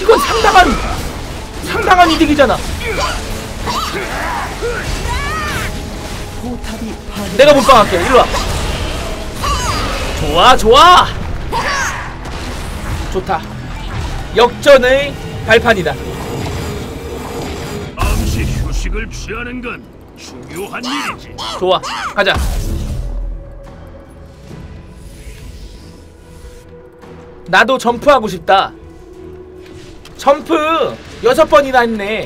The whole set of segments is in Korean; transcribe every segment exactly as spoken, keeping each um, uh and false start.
이건 상당한 상당한 이득이잖아. 내가 몰빵할게. 일로와. 좋아 좋아. 좋다. 역전의 발판이다. 잠시 휴식을 취하는 건 중요한 일이지. 좋아, 가자. 나도 점프하고 싶다. 점프 여섯 번이나 했네.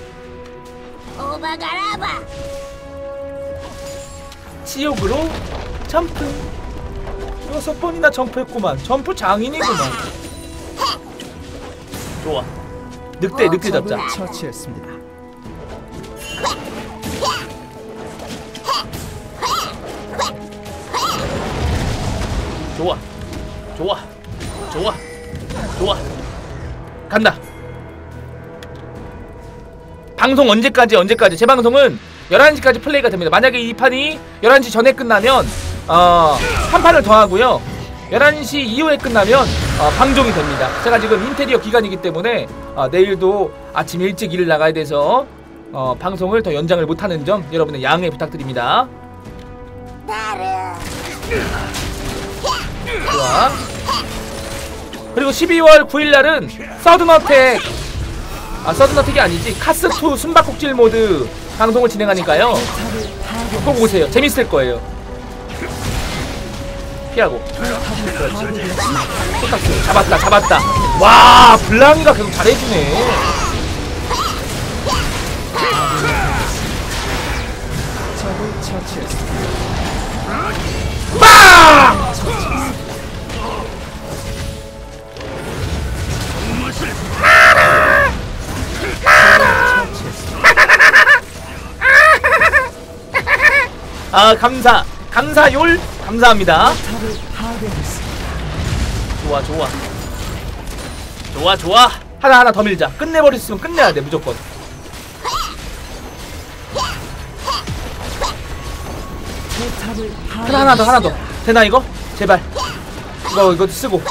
지옥으로 점프 여섯 번이나 점프했구만. 점프 장인이구만. 좋아. 늑대 늑대 잡자. 처치했습니다. 좋아 좋아 좋아 좋아. 간다. 방송 언제까지 언제까지? 제 방송은 열한 시까지 플레이가 됩니다. 만약에 이 판이 열한 시 전에 끝나면 어, 한 판을 더 하고요. 열한 시 이후에 끝나면 어, 방종이 됩니다. 제가 지금 인테리어 기간이기 때문에 어, 내일도 아침 일찍 일을 나가야 돼서 어, 방송을 더 연장을 못하는 점 여러분의 양해 부탁드립니다. 좋아. 그리고 십이월 구일날은 서든어택 아 서든어택이 아니지 카스투 숨바꼭질 모드 방송을 진행하니까요. 꼭 오세요. 재밌을 거예요. 피하고. 똑같이 잡았다 잡았다. 와 블랑이가 계속 잘해주네. 빵! 아 감사 감사율 감사합니다. 좋아 좋아 좋아 좋아. 하나 하나 더 밀자. 끝내버렸으면 끝내야 돼 무조건. 하나 하나 더 하나 더 되나 이거? 제발 이거 이거 쓰고.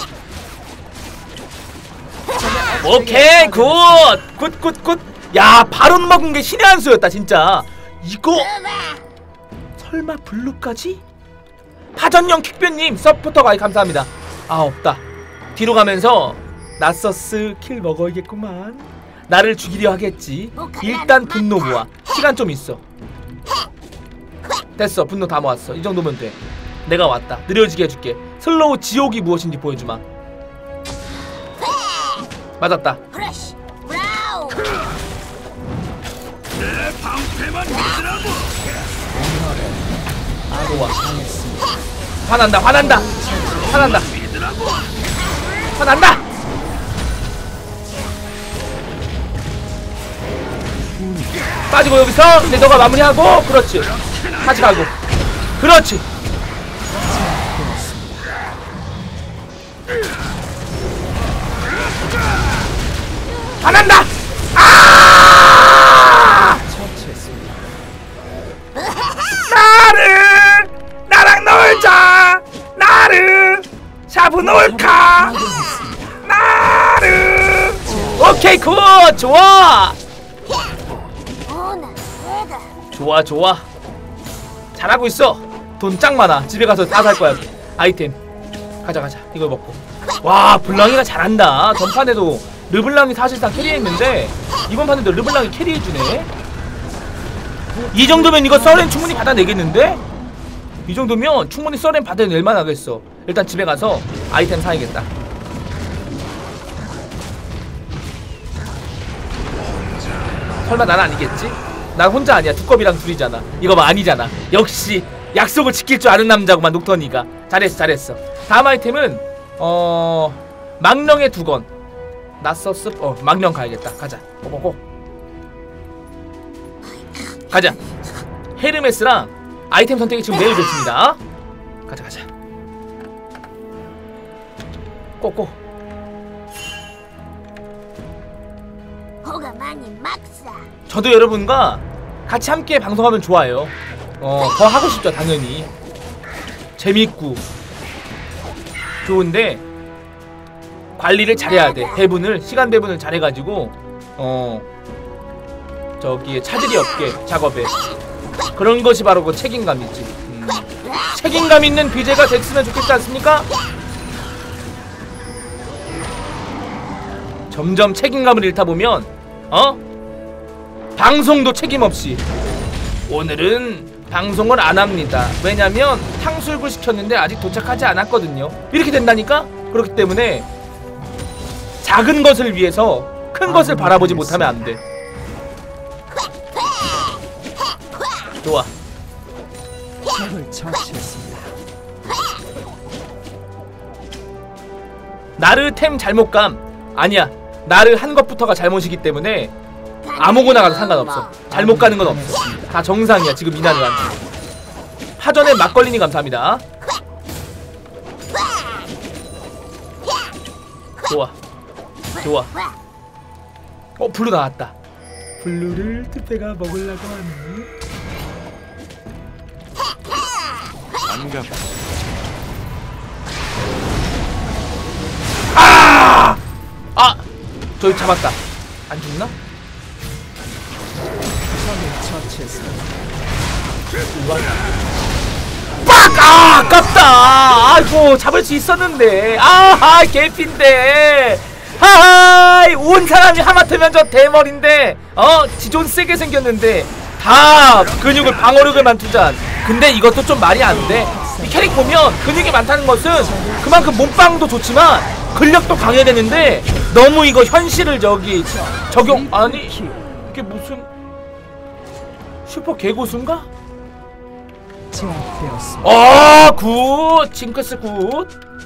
오케이 굿 굿 굿 굿. 야 바론 먹은 게 신의 한 수였다 진짜. 이거 설마 블루까지? 파전용 킥변님 서포터 가입 감사합니다. 아 없다. 뒤로 가면서 나서스 킬 먹어야겠구만. 나를 죽이려 하겠지. 일단 분노 모아. 시간 좀 있어. 됐어 분노 다 모았어. 이 정도면 돼. 내가 왔다. 느려지게 해줄게. 슬로우 지옥이 무엇인지 보여주마. 맞았다. 내 방패만 믿으라고. 좋아. 화난다 화난다 화난다 화난다. 빠지고 여기서 근데 너가 마무리하고. 그렇지. 같이 가고. 그렇지. 화난다. 아! 나를 나랑 놀자. 나를 잡아놓을까. 나를. 오케이 굿 좋아 좋아 좋아. 잘하고 있어. 돈 짱 많아. 집에 가서 다 살 거야. 아이템 가자 가자. 이걸 먹고. 와 블랑이가 잘한다. 전판에도 르블랑이 사실상 캐리했는데 이번 판에도 르블랑이 캐리해주네. 이 정도면 이거 썰엔 충분히 받아내겠는데? 이 정도면 충분히 썰엔 받아낼만 하겠어. 일단 집에 가서 아이템 사야겠다. 설마 난 아니겠지? 난 혼자 아니야. 두꺼비랑 둘이잖아. 이거 뭐 아니잖아. 역시 약속을 지킬 줄 아는 남자구만 녹턴이가. 잘했어 잘했어. 다음 아이템은 어... 망령의 두건. 나서스 어 망령 가야겠다. 가자. 고고고. 가자. 헤르메스랑 아이템 선택이 지금 매우 좋습니다. 가자 가자. 꼬꼬. 저도 여러분과 같이 함께 방송하면 좋아요. 어, 더 하고 싶죠 당연히. 재밌고 좋은데 관리를 잘해야 돼. 배분을 시간 배분을 잘해가지고 어 저기에 차질이 없게 작업에 그런 것이 바로 그 책임감이지. 음. 책임감 있는 비제가 됐으면 좋겠지 않습니까? 점점 책임감을 잃다 보면 어? 방송도 책임 없이 오늘은 방송을 안 합니다. 왜냐면 탕수육을 시켰는데 아직 도착하지 않았거든요. 이렇게 된다니까? 그렇기 때문에 작은 것을 위해서 큰 것을 바라보지 못하면 안 돼. 좋아. 나르 템 잘못감 아니야. 나르 한 것부터가 잘못이기 때문에 아무거나 가도 상관없어. 잘못 가는 건 없어. 다 정상이야 지금 이나르한테. 파전에 막걸리니 감사합니다. 좋아 좋아. 어 블루 나왔다. 블루를 트페가 먹으려고 하니. 반갑. 아! 아! 저기 잡았다. 안 죽나? 빡! 아! 아깝다! 아이고 잡을 수 있었는데. 아하 개피인데. 하하이 온 사람이 하마터면 저 대머리인데 어? 지존 세게 생겼는데 다 근육을 방어력을만 투자한. 근데 이것도 좀 말이 안 돼. 이 캐릭 보면 근육이 많다는 것은 그만큼 몸빵도 좋지만 근력도 강해야 되는데 너무 이거 현실을 저기 적용. 아니 이게 무슨 슈퍼 개고수인가? 아 굿! 징크스 굿!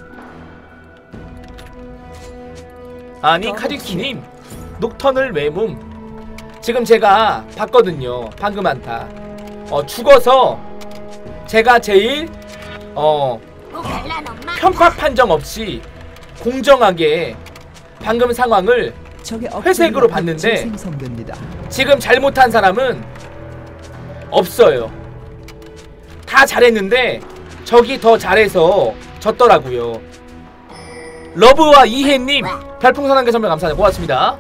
아니 카직스님 녹턴을 외몸 지금 제가 봤거든요. 방금 한타 어 죽어서 제가 제일 어 평가 판정 없이 공정하게 방금 상황을 회색으로 봤는데 지금 잘못한 사람은 없어요. 다 잘했는데 저기 더 잘해서 졌더라고요. 러브와 이해님 별풍선 한 개 선물 감사합니다. 고맙습니다.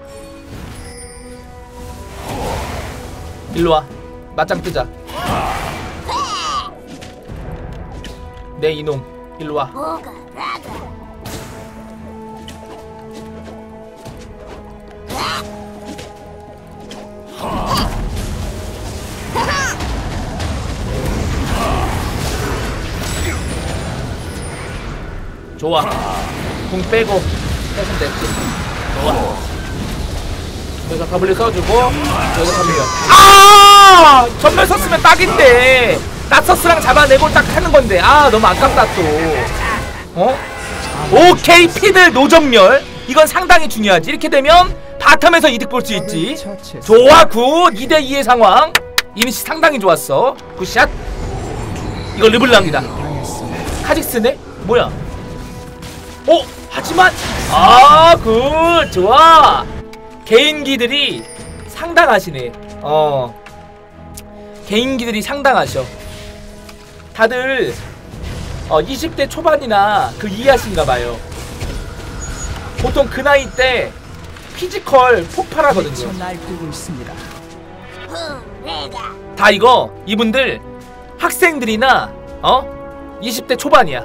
일로와 맞짱 뜨자. 내 이놈 일로와. 좋아. 궁 빼고 했으면 됐지. 좋아. 여기서 더블리 써주고 여기서 더블리. 아! 전멸 썼으면 딱인데 나서스랑 잡아내고 딱 하는 건데 아 너무 아깝다 또. 어? 오케이 피들 노전멸 이건 상당히 중요하지. 이렇게 되면 바텀에서 이득 볼 수 있지. 좋아 굿 이 대 이의 상황. 이니시 상당히 좋았어. 굿샷. 이거 르블랑이다. 카직스네? 뭐야? 어? 하지만 아 굿 좋아. 개인기들이 상당하시네. 어 개인기들이 상당하셔. 다들 어 이십 대 초반이나 그 이하신가봐요. 보통 그 나이 때 피지컬 폭발하거든요. 다 이거 이분들 학생들이나 어 이십 대 초반이야.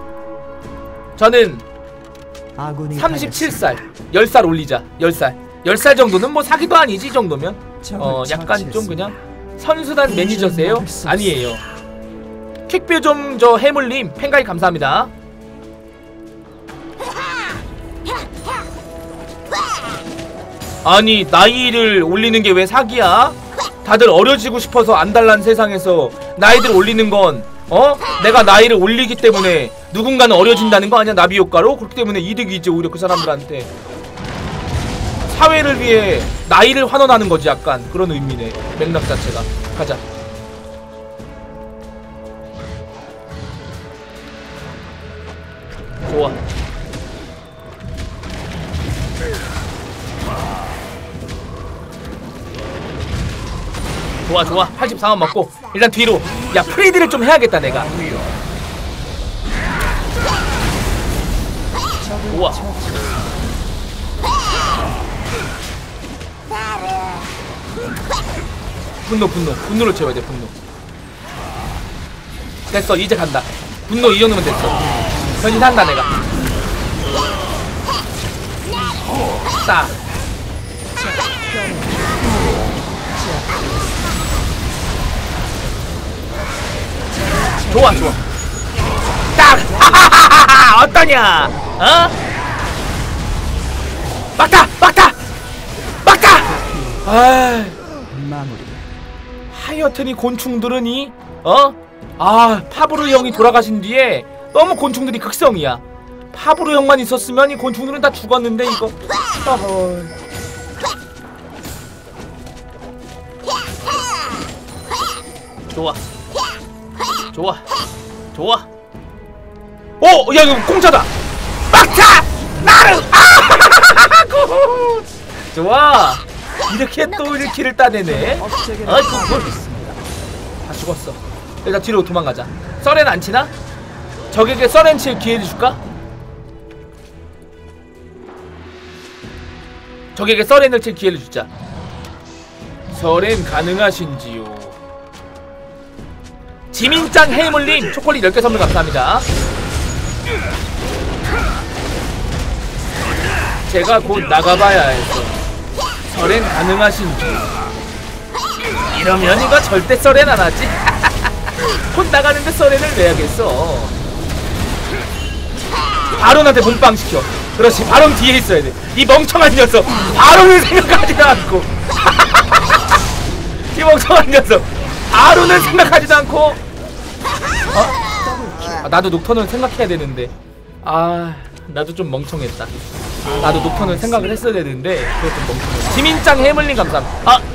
저는 삼십칠 살 열 살 올리자. 열 살 열 살 정도는 뭐 사기도 아니지. 이 정도면 어 약간 좀 그냥 선수단 매니저세요? 아니에요. 퀵뷰 좀 저 해물님 팬가입 감사합니다. 아니 나이를 올리는 게 왜 사기야? 다들 어려지고 싶어서 안달난 세상에서 나이들 올리는 건 어? 내가 나이를 올리기 때문에 누군가는 어려진다는 거 아니야? 나비 효과로? 그렇기 때문에 이득이지 오히려 그 사람들한테. 사회를 위해 나이를 환원하는 거지. 약간 그런 의미네 맥락 자체가. 가자. 좋아. 좋아 좋아. 팔십사 원 먹고 일단 뒤로. 야 프리드를 좀 해야겠다 내가. 좋아. 분노 분노 분노를 채워야 돼. 분노. 됐어. 이제 간다. 분노 이 정도면 됐어. 변신한다 내가. 딱. 좋아 좋아. 딱. 하하하하. 어떠냐? 어? 막타 막타 막타. 아. 마무리. 하여튼 이 곤충들은 이 어? 아 파브르 형이 돌아가신 뒤에 너무 곤충들이 극성이야. 파브르 형만 있었으면 이 곤충들은 다 죽었는데 이거. 어허. 좋아 좋아 좋아. 오! 야 이거 공짜다. 막타! 나를! 아! 좋아. 이렇게 또 일 킬을 따내네. 아이고 다 죽었어. 일단 뒤로 도망가자. 서렌 안 치나? 적에게 서렌 칠 기회를 줄까? 적에게 서렌을 칠 기회를 주자. 서렌 가능하신지요? 지민짱 해물님 초콜릿 열 개 선물 감사합니다. 제가 곧 나가봐야 해서 서렌 가능하신지. 이러면 이거 절대 서렌 안 하지. 곧 나가는데 서렌을 왜 하겠어. 바론한테 몸빵 시켜. 그렇지. 바론 뒤에 있어야 돼. 이 멍청한 녀석. 바론을 생각하지도 않고. 이 멍청한 녀석. 바론을 생각하지도 않고. 어? 아, 나도 녹턴을 생각해야 되는데. 아 나도 좀 멍청했다. 나도 녹턴을 생각을 했어야 되는데 그것도 멍청해. 지민짱 해물님 감사합니다. 아!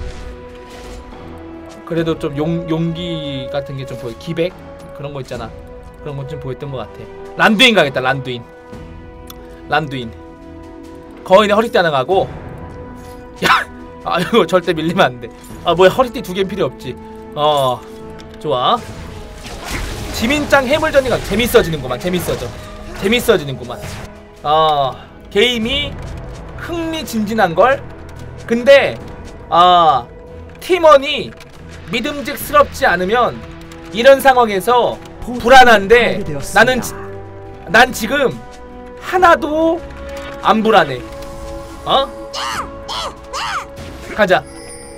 그래도 좀 용, 용기 같은 게 좀 보여. 기백? 그런 거 있잖아. 그런 건 좀 보였던 것 같아. 란두인 가겠다. 란두인. 란두인. 거인의 허리띠 하나 가고. 야! 아 이거 절대 밀리면 안 돼. 아 뭐야 허리띠 두 개는 필요 없지. 어 좋아. 지민짱 해물전이가 재밌어지는구만. 재밌어져. 재밌어지는구만. 어 게임이 흥미진진한걸? 근데 아 팀원이 믿음직스럽지 않으면 이런 상황에서 불안한데 나는 지, 난 지금 하나도 안 불안해. 어? 가자.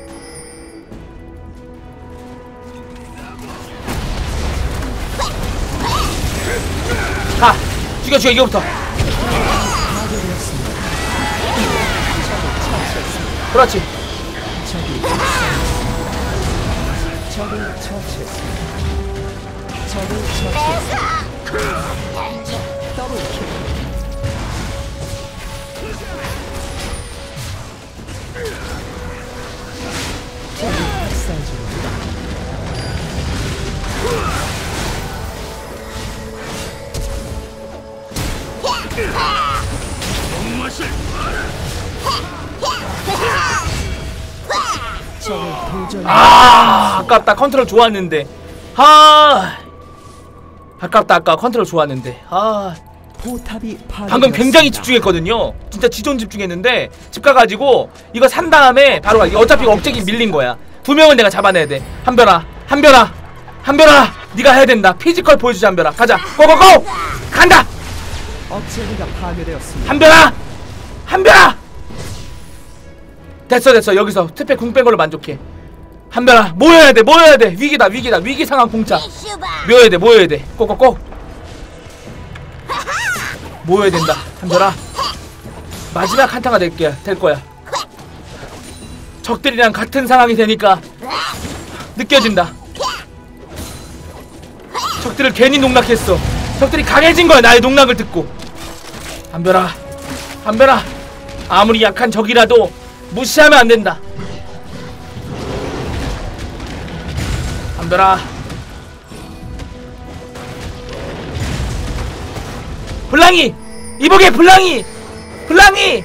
가. 죽여 죽여 이거부터. 그렇지. 적을 처치했습니다. 적을 처치했습니다. 더블킬. 적을 학살 중입니다. 맛을 적을 도전. 아 아깝다. 컨트롤 좋았는데. 아 아깝다. 아까 컨트롤 좋았는데. 아 포탑이 방금 굉장히 집중했거든요. 진짜 지존 집중했는데 집 가가지고 이거 산 다음에 바로 가. 어차피 억제기 밀린 거야. 두 명은 내가 잡아내야 돼. 한별아 한별아 한별아 네가 해야 된다. 피지컬 보여주자. 한별아 가자. 고고고 간다. 억제기가 파괴되었습니다. 한별아 한별아 됐어 됐어. 여기서 특패 궁 뺀 걸로 만족해. 한별아 모여야 돼. 모여야 돼. 위기다 위기다. 위기 상황 공짜. 모여야 돼. 모여야 돼. 꼭꼭꼭 모여야 된다. 한별아 마지막 한타가 될게 될 거야. 적들이랑 같은 상황이 되니까 느껴진다. 적들을 괜히 농락했어. 적들이 강해진 거야. 나의 농락을 듣고. 한별아 한별아 아무리 약한 적이라도 무시하면 안 된다. 한별아 블랑이 이복의 블랑이 블랑이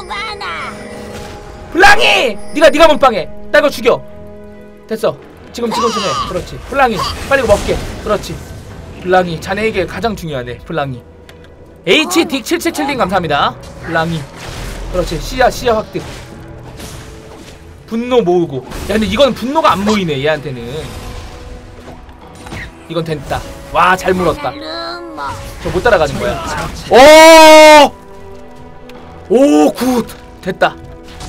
블랑이 니가 니가 몸빵해. 나 이거 죽여. 됐어. 지금 지금 좀 해. 그렇지. 블랑이 빨리 이거 먹게. 그렇지. 블랑이 자네에게 가장 중요하네. 블랑이 에이치 딕 칠칠칠님 감사합니다. 블랑이 그렇지. 시야 시야 확대. 분노 모으고. 야 근데 이건 분노가 안 모이네 얘한테는. 이건 됐다. 와 잘 물었다. 저 못 따라가는 거야. 오! 오 굿! 됐다.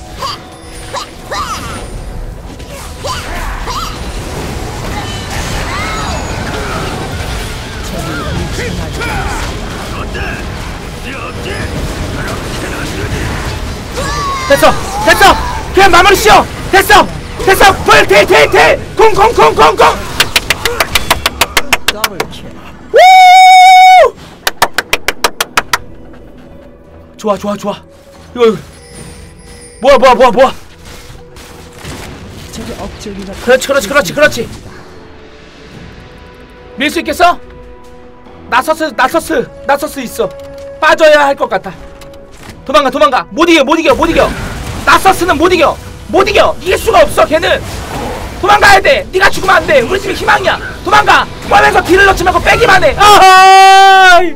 됐어! 됐어! 그냥 마무리 씌워! 됐어! 됐어! 풀! 딜! 딜! 딜! 콩! 콩! 콩! 콩! 콩! 더블킬. 우! 좋아 좋아 좋아. 이거 이거. 뭐야 뭐야 뭐야 뭐야. 적의 억제기가 그렇지 그렇지 그렇지 그렇지. 밀 수 있겠어? 나서스 나서스 나서스 있어. 빠져야 할 것 같아. 도망가 도망가. 못 이겨 못 이겨 못 이겨. 나서스는 못 이겨 못 이겨. 이길 수가 없어 걔는. 도망가야 돼. 네가 죽으면 안 돼. 우리 집이 희망이야. 도망가. 꺼내서 딜을 넣지 말고 빼기만 해. 아하이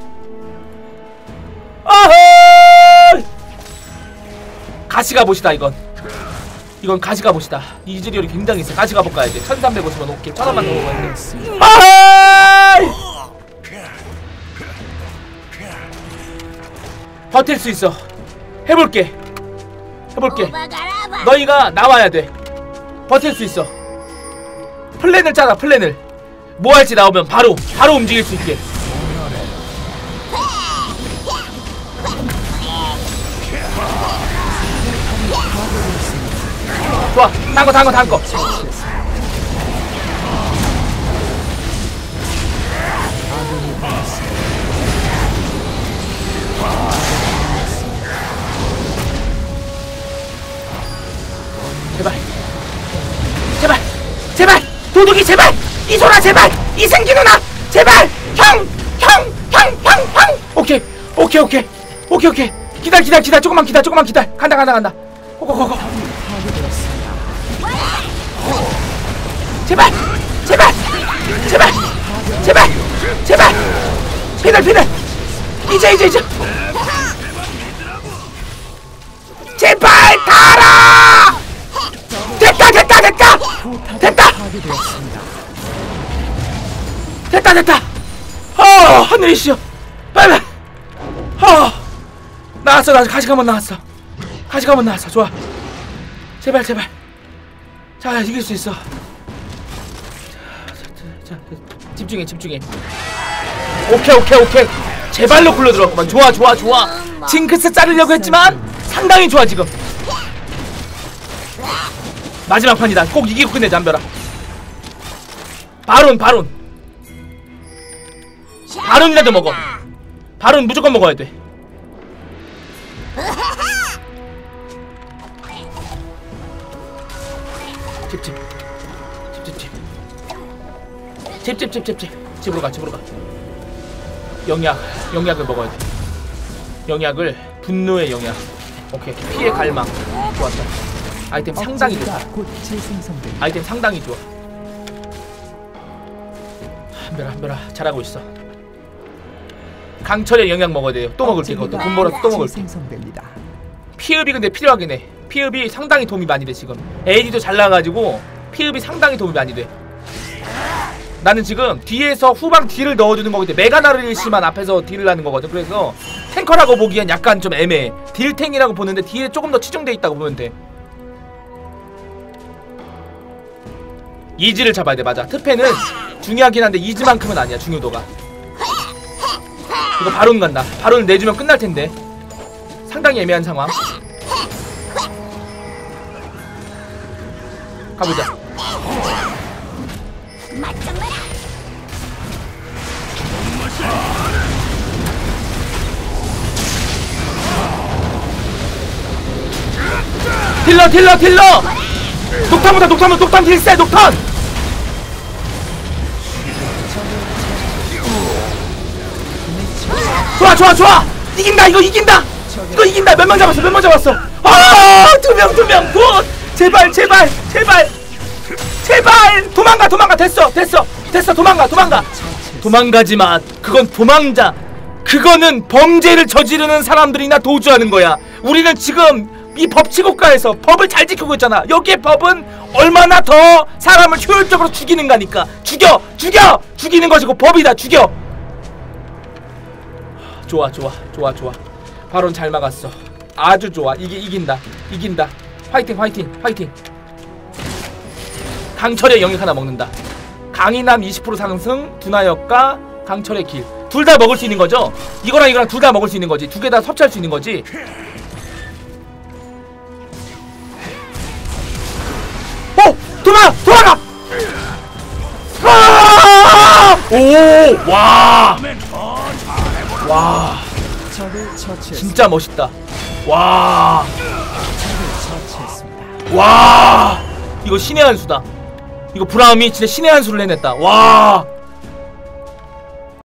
아하이. 가시가봇이다 이건. 이건 가시가봇이다. 이즈리얼이 굉장히 세. 가시가봇 가야 돼. 천삼백오십 원 오케이. 천 원만 더 먹어야 돼. 아하이. 버틸 수 있어. 해볼게. 해볼게. 너희가 나와야 돼. 버틸 수 있어. 플랜을 짜라. 플랜을 뭐 할지 나오면 바로 바로 움직일 수 있게. 좋아. 딴거 딴거 딴거. 제발 제발 제발 도둑이 제발 이소라 제발 이생기 누나 제발 형 형 형 형 형 오케이 오케이 오케이 오케이 오케이 기다려 기다려 기다려 조금만 기다려 조금만 기다려 간다 간다 간다 고고고고 제발 제발 제발 제발 제발 피들 피들 이제 이제 이제 제발 가라. 됐다 됐다 됐다 됐다 됐다 됐다. 어 하늘이시여 빨리 어 나왔어 나왔어. 가시가만 나왔어. 가시가만 나왔어. 좋아 제발 제발. 자 이길 수 있어. 자, 자, 자, 집중해 집중해. 오케이 오케이 오케이. 제발로 굴러들었구만. 좋아 좋아 좋아. 징크스 자르려고 했지만 상당히 좋아 지금. 마지막 판이다. 꼭 이기고 끝내자 한별아. 바론 바론 바론이라도 먹어. 바론 무조건 먹어야 돼. 집집 집집집 집집집집집 집으로 가 집으로 가. 영약 영약을 먹어야 돼. 영약을 분노의 영약. 오케이 피해 갈망. 좋았다. 아이템 상당히 좋아. 아이템 상당히 좋아. 한별아 한별아 잘하고 있어. 강철의 영약 먹어야 돼요. 또 먹을게 그것도. 돈 벌어서 또 먹을게. 피흡이 근데 필요하긴 해. 피흡이 상당히 도움이 많이 돼 지금. 에이디도 잘 나가지고 피흡이 상당히 도움이 많이 돼. 나는 지금 뒤에서 후방 딜을 넣어주는 거기 때문에 메가나르시만 앞에서 딜을 하는 거거든. 그래서 탱커라고 보기엔 약간 좀 애매해. 딜탱이라고 보는데 뒤에 조금 더 치중돼 있다고 보면 돼. 이즈를 잡아야 돼. 맞아. 트페는 중요하긴 한데 이즈만큼은 아니야 중요도가. 이거 바론 간다. 바론을 내주면 끝날 텐데 상당히 애매한 상황. 가보자. 딜러 딜러 딜러 녹탄보다 녹탄보다 녹탄 딜세 녹탄. 좋아 좋아 좋아. 이긴다 이거 이긴다. 이거 이긴다. 몇 명 잡았어 몇 명 잡았어. 아 두 명 두 명 굿. 제발 제발 제발 제발 도망가 도망가. 됐어 됐어 됐어. 도망가 도망가. 도망가지마. 그건 도망자. 그거는 범죄를 저지르는 사람들이나 도주하는 거야. 우리는 지금 이 법치국가에서 법을 잘 지키고 있잖아. 여기에 법은 얼마나 더 사람을 효율적으로 죽이는가니까. 죽여! 죽여! 죽이는 것이고 법이다. 죽여! 좋아 좋아 좋아 좋아. 바론 잘 막았어. 아주 좋아. 이게 이긴다. 이긴다. 화이팅 화이팅 화이팅. 강철의 영역 하나 먹는다. 강인함 이십 퍼센트 상승, 두나역과 강철의 길. 둘 다 먹을 수 있는 거죠? 이거랑 이거랑 둘 다 먹을 수 있는 거지. 두 개 다 섭취할 수 있는 거지. 어! 도망! 도망가! 아! 오! 와! 와! 적을 처치했습니다. 진짜 멋있다. 와! 적을 처치했습니다. 와! 이거 신의 한 수다. 이거 브라움이 진짜 신의 한 수를 해냈다. 와!